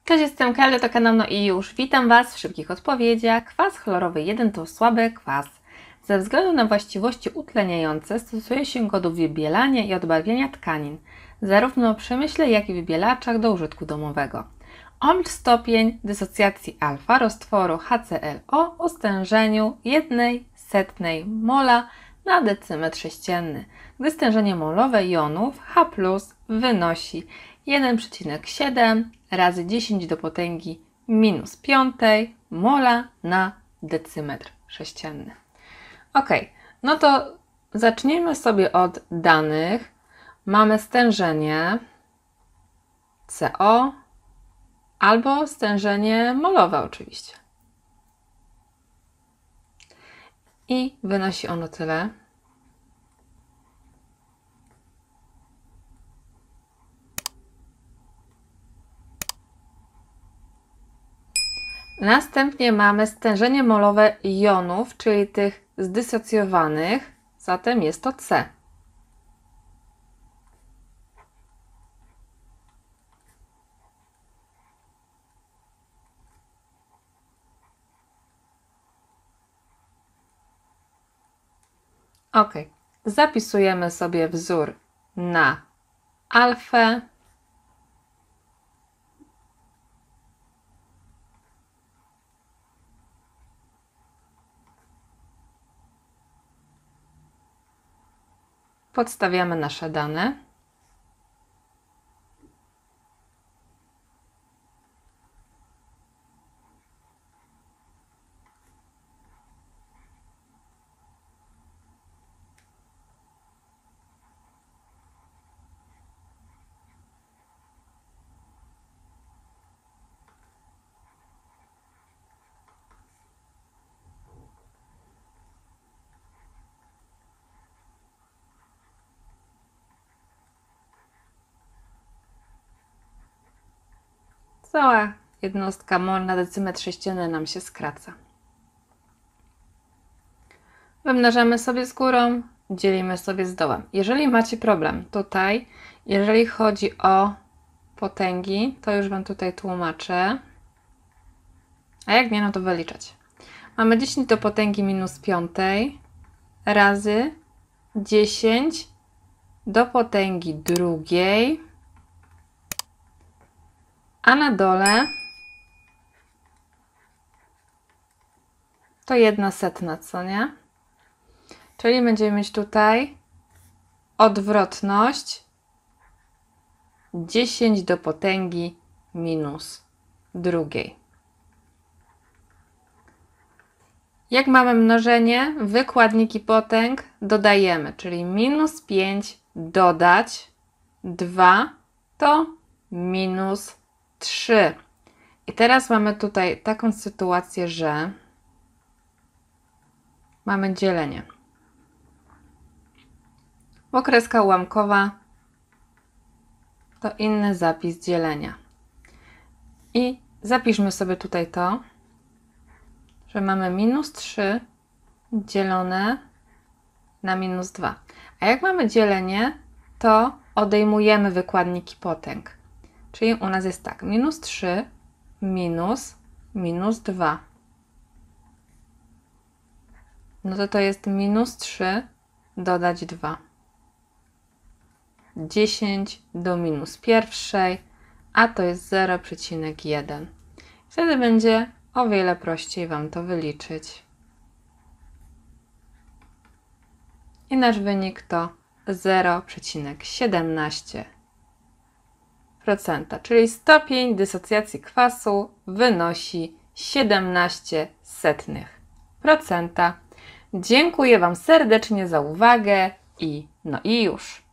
Cześć, jestem Kelly, to kanał No i już. Witam Was w szybkich odpowiedziach. Kwas chlorowy 1 to słaby kwas. Ze względu na właściwości utleniające stosuje się go do wybielania i odbarwiania tkanin, zarówno w przemyśle, jak i wybielaczach do użytku domowego. Omicz stopień dysocjacji alfa roztworu HClO o stężeniu 1/100 mola na decymetr sześcienny, gdy stężenie molowe jonów H+ wynosi 1,7 razy 10 do potęgi -5 mola na decymetr sześcienny. Ok, no to zacznijmy sobie od danych. Mamy stężenie CO albo stężenie molowe oczywiście. I wynosi ono tyle. Następnie mamy stężenie molowe jonów, czyli tych zdysocjowanych, zatem jest to C. Ok, zapisujemy sobie wzór na alfę. Podstawiamy nasze dane. Cała jednostka mol na decymetr sześcienny nam się skraca. Wymnażamy sobie z górą, dzielimy sobie z dołem. Jeżeli macie problem tutaj, jeżeli chodzi o potęgi, to już Wam tutaj tłumaczę. A jak nie, no to wyliczać. Mamy 10 do potęgi -5 razy 10 do potęgi drugiej, a na dole to 1/100, co nie? Czyli będziemy mieć tutaj odwrotność 10 do potęgi -2. Jak mamy mnożenie, wykładniki potęg dodajemy, czyli -5 dodać 2 to -3. I teraz mamy tutaj taką sytuację, że mamy dzielenie. Bo kreska ułamkowa to inny zapis dzielenia. I zapiszmy sobie tutaj to, że mamy -3 dzielone na -2. A jak mamy dzielenie, to odejmujemy wykładniki potęg. Czyli u nas jest tak, -3 minus -2. No to jest -3 dodać 2. 10 do -1, a to jest 0,1. Wtedy będzie o wiele prościej Wam to wyliczyć. I nasz wynik to 0,17%, czyli stopień dysocjacji kwasu wynosi 0,17%. Dziękuję Wam serdecznie za uwagę i no i już.